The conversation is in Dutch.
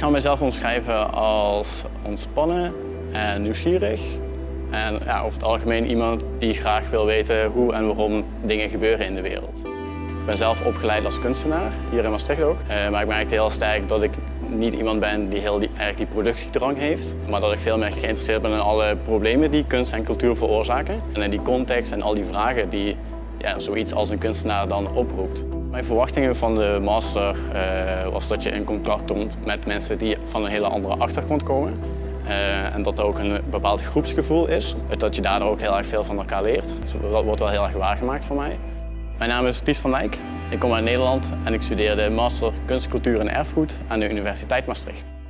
zou mezelf omschrijven als ontspannen en nieuwsgierig. En ja, over het algemeen iemand die graag wil weten hoe en waarom dingen gebeuren in de wereld. Ik ben zelf opgeleid als kunstenaar, hier in Maastricht ook. Maar ik merkte heel sterk dat ik niet iemand ben die heel erg die productiedrang heeft. Maar dat ik veel meer geïnteresseerd ben in alle problemen die kunst en cultuur veroorzaken. En in die context en al die vragen die zoiets als een kunstenaar dan oproept. Mijn verwachtingen van de master was dat je in contact komt met mensen die van een hele andere achtergrond komen. En dat er ook een bepaald groepsgevoel is. Dat je daardoor ook heel erg veel van elkaar leert. Dus dat wordt wel heel erg waargemaakt voor mij. Mijn naam is Ties van Dijk. Ik kom uit Nederland en ik studeerde Master Kunst, Cultuur en Erfgoed aan de Universiteit Maastricht.